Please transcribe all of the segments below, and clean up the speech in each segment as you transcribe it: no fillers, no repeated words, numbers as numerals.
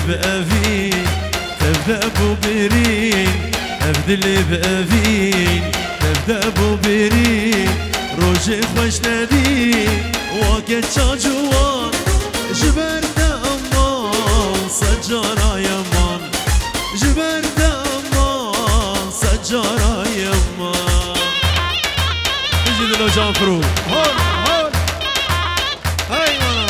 بأفين تبدأ بوبرين أبدلي بأفين تبدأ بوبرين روجي خوش ندي وقت شاجوان جبرت أمان سجارة يمان جبرت أمان سجارة يمان اجي دلو جان فرو هون هون هاي مان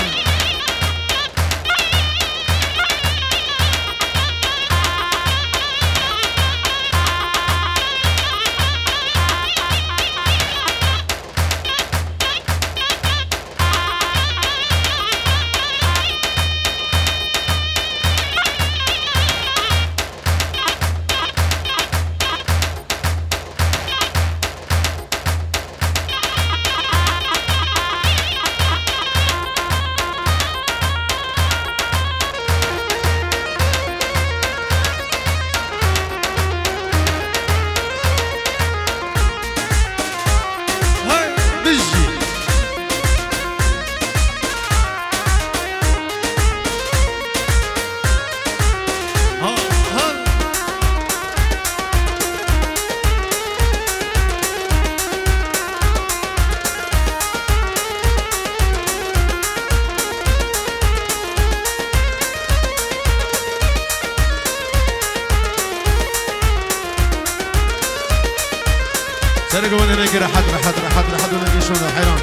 سرقوا من هناك راحت ونجيشونا حيران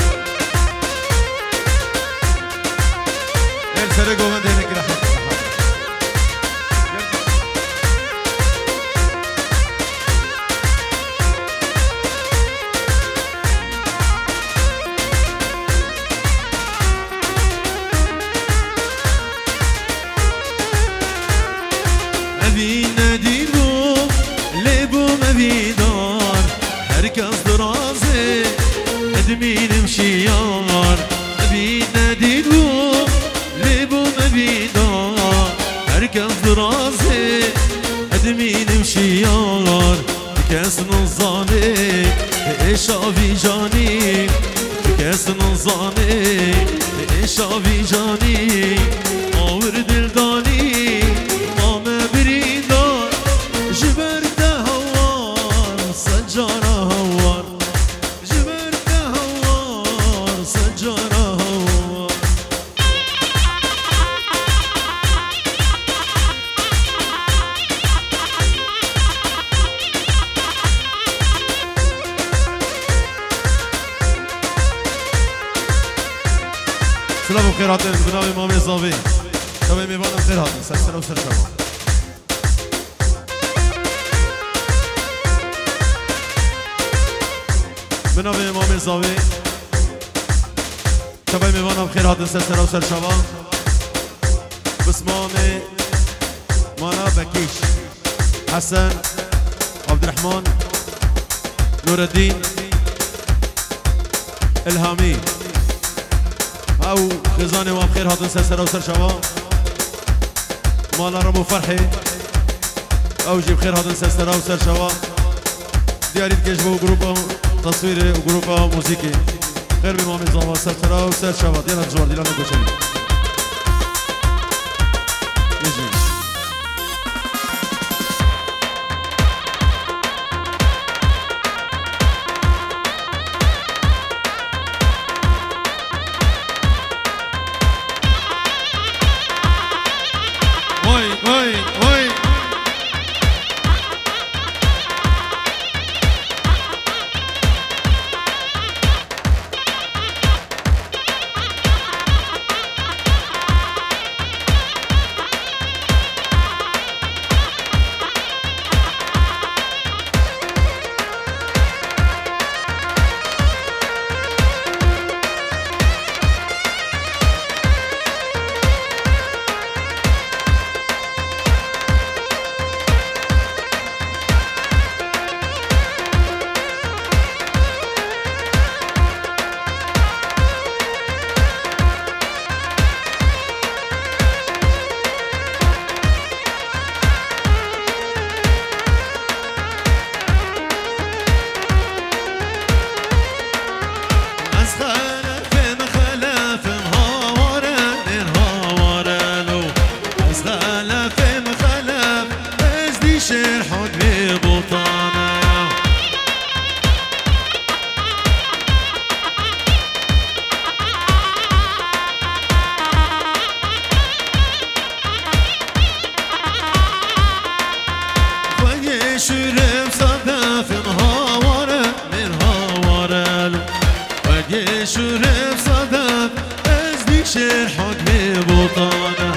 سرقوا من هناك راحت أبي نديبو ليبو مبيدار هركز درازي ادمين مشيار أبي نديبو ليبو مبيدار هركز درازي ادمين مشيار بكاس نظاني ايش ابي جاني بكاس نظاني ايش ابي جاني اور دلداني ما بريدار جبرت هوار سجارة هوار جبرت هوار سجارة هوار سلام و خیرات بنام امام زاوی شبه میوانم خیرات سرسر و سرشما بنام امام زاوی شبه میوانم خیرات سرسر و سرشما بسمان مانا بکیش حسن عبدالرحمن نور الدين الهامي او خزانه و خیر هاتون سر و سر شما مالا رمو فرحی او جیب خیر هاتون سر و سر شما دیارید کش با گروپ تصویر و گروپ موسیقی خیر بیمامی زاما سر و سر شما دیانا جوار دیلانا گوشنی شير حقي بطانة وقي شرب صدف هاورة من هاورة وقي شرب صدف ازدي شير حقي بطانة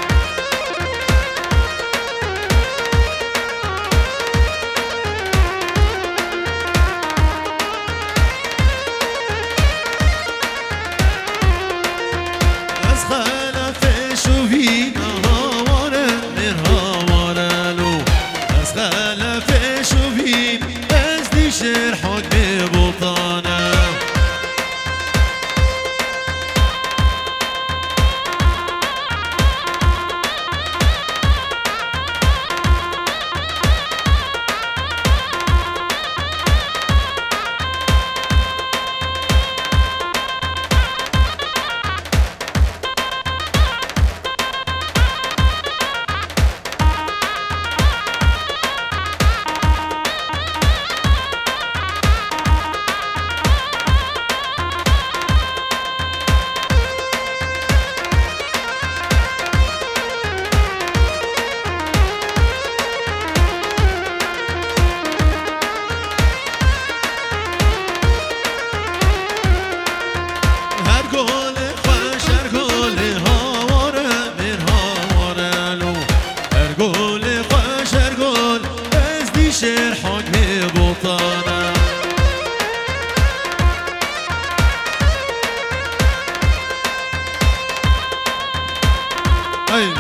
شير حقي بطانة شير حقي بطانة أي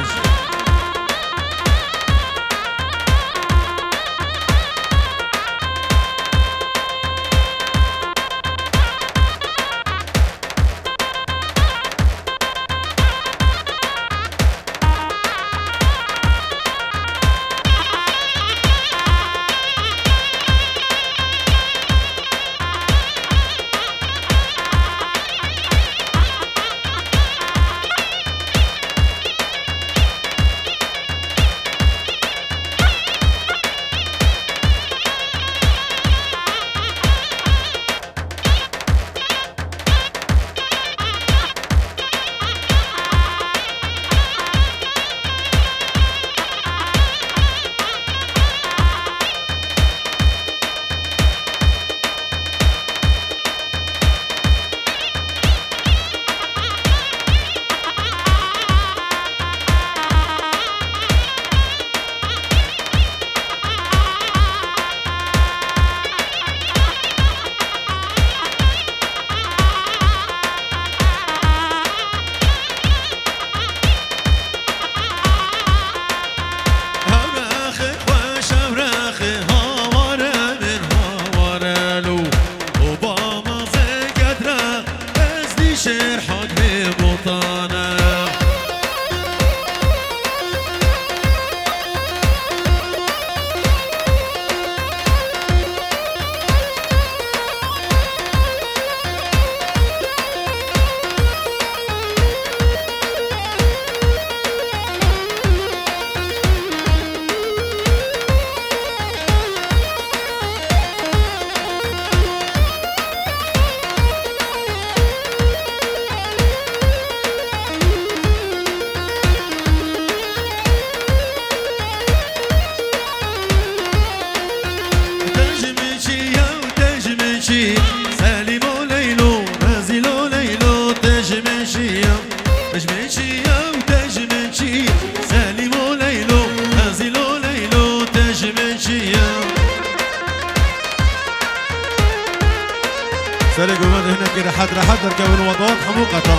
شير حقي بطانة سالم ليلو نازل ليلو تجمشيا تجمشيا وتجمشي سالم ليلو نازل ليلو تجمشيا سالك وماذا هنا كده حضر كون وضعات حموقة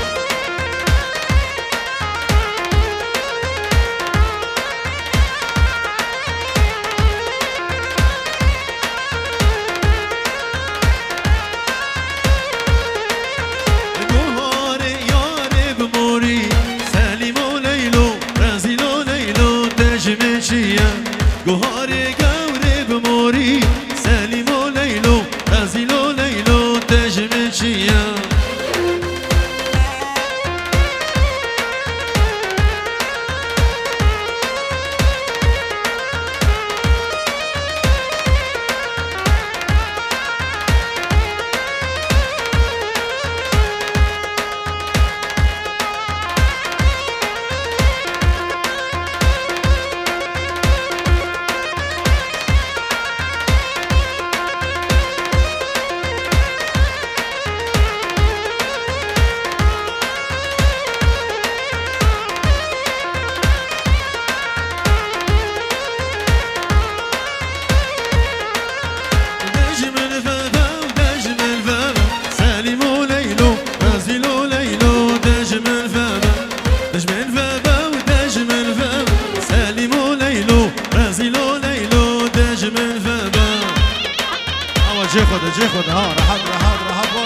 جوهري قوري بموري سالم ليلو نازل ليلو تجمشيا جي خود ها راحت راحت راحت باي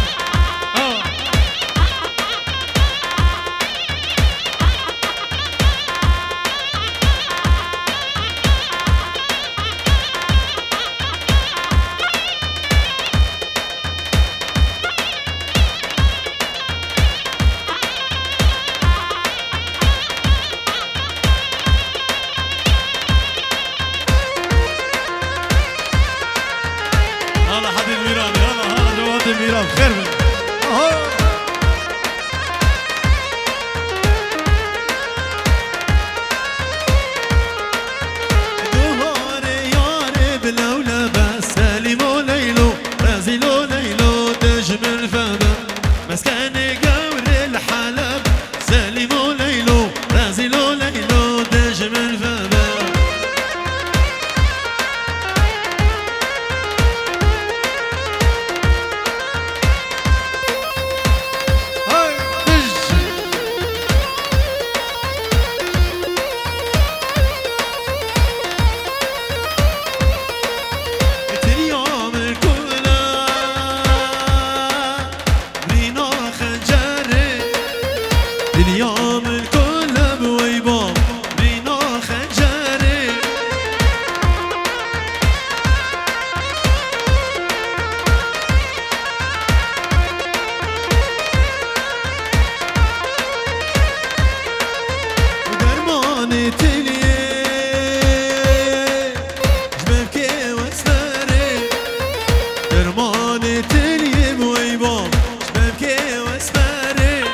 ميران خير من دوهاري ياري بالأولى بس سالم وليلو رازل وليلو تجمل فدا مسكني قور الحلب سالم وليلو رازل وليلو تجمل فدا اليوم الكل بويبام بينا خنجري ودرماني تليه جبكي واسمري درماني تليه بويبام جبكي واسمري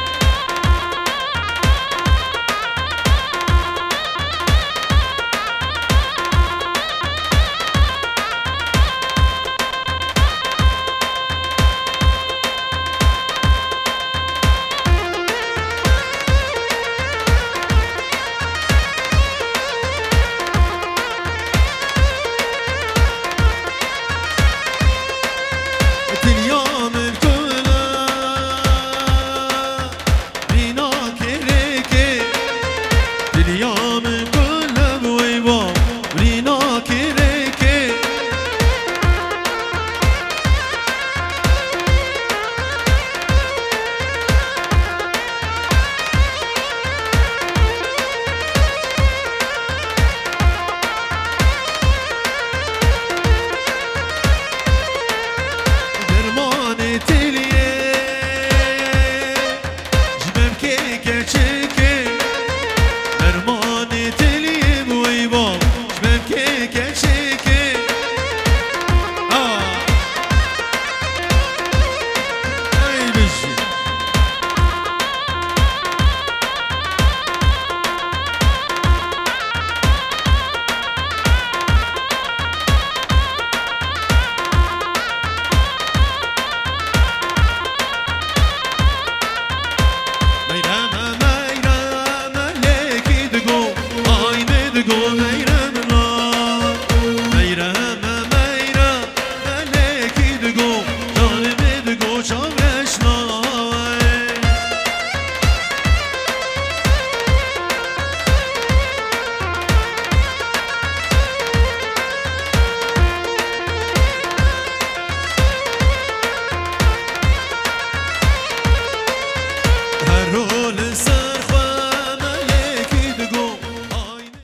اليوم الكل بينا كريكي اليوم الكل بويبام بينا كريكي درماني تليه جبكي كشكي درماني تليه بويبام جبكي كشكي اي بشي ميرا ملكي دقو